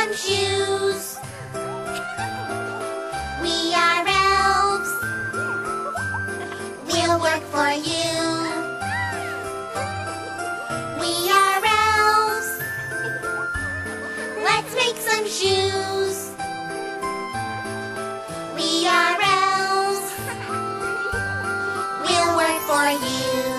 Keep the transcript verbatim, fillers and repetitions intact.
some shoes. We are elves. We'll work for you. We are elves. Let's make some shoes. We are elves. We'll work for you.